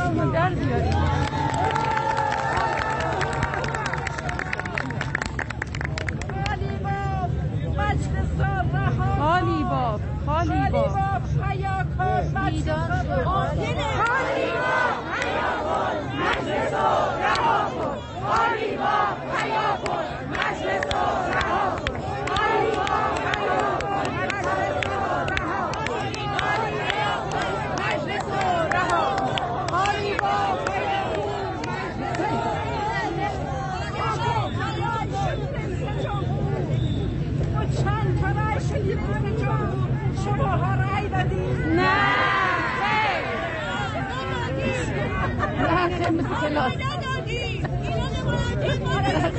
در بیاریم. خالی باب خالی باب حیا کن میدان شد خالی باب حیا کن مجلس رو رها کن خالی باب حیا کن مجلس رو رها کن خالی باب حیا کن مجلس رو رها کن مجلس رو رها کن خالی باب حیا کن چند تا رای شدید رئیس جمهور شماها رای دادید؟ نه خیلی مثل کلاس